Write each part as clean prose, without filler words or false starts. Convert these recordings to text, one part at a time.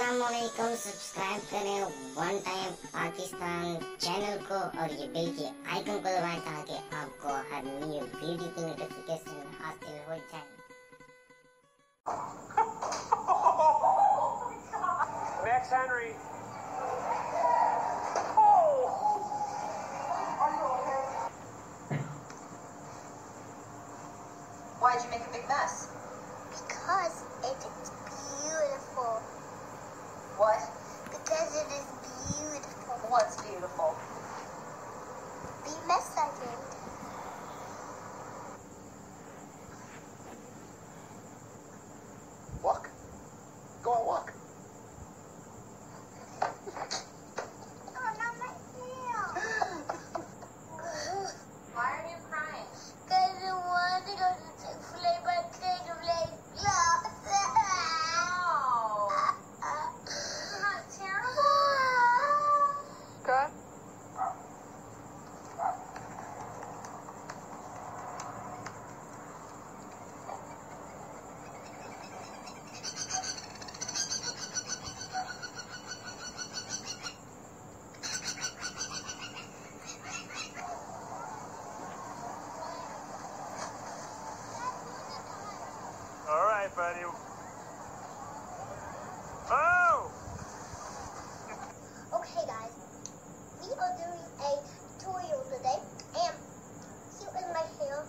अस्सलामुअलैकुम। सब्सक्राइब करें one time Pakistan channel को और ये बेल के आइकन को दबाएं ताकि आपको हर नई वीडियो की नोटिफिकेशन हासिल हो जाए। Max Henry. Why'd you make a big mess? Because it is beautiful. What? Because it is beautiful. What's beautiful? The mess I made. Walk. Go on, walk. Oh, not my tail. Why are you crying? Because I want to go to Chick-fil-A, but they don't play gloves. Isn't that terrible? Okay. All right, buddy. Oh! Okay, guys. We are doing a tutorial today. And see what in my hair.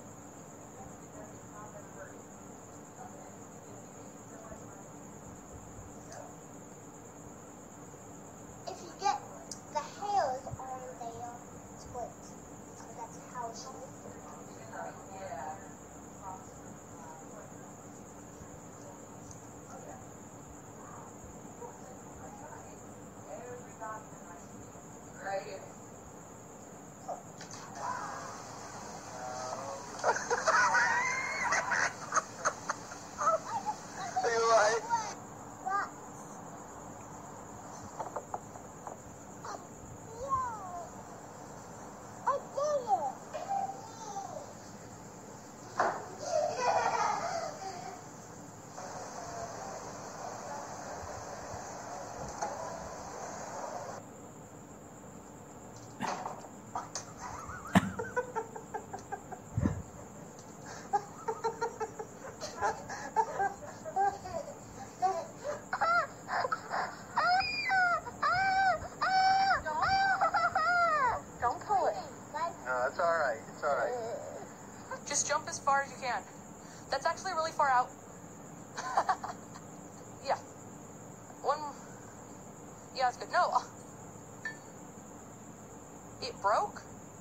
If you get the hairs on there, split. So that's how it should be. Right. Are you alright? What? I did it! Don't pull it. No, it's alright. It's alright. Just jump as far as you can. That's actually really far out. Yeah. One. Yeah, it's good. No. It broke?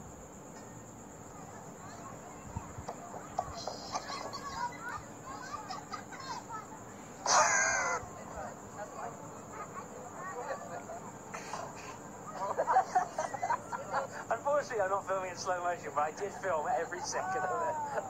Unfortunately, I'm not filming in slow motion, but I did film every second of it.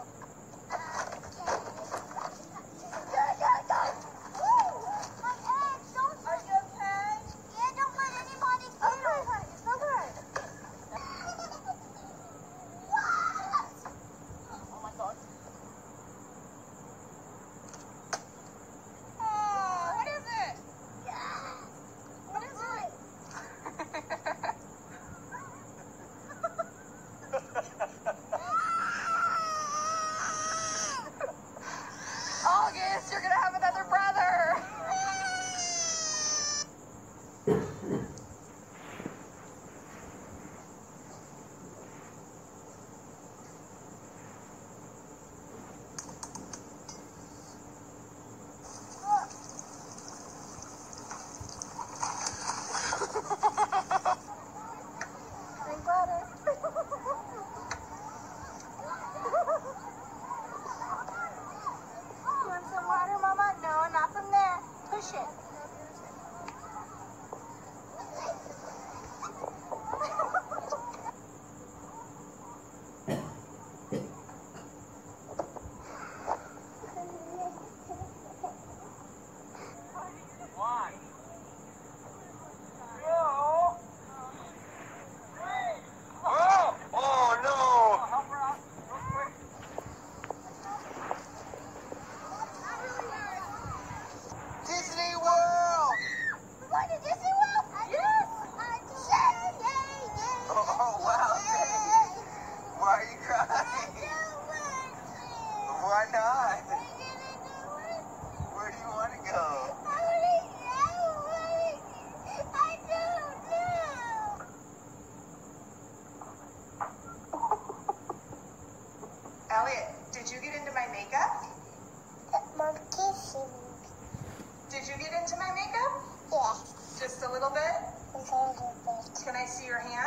to your hand.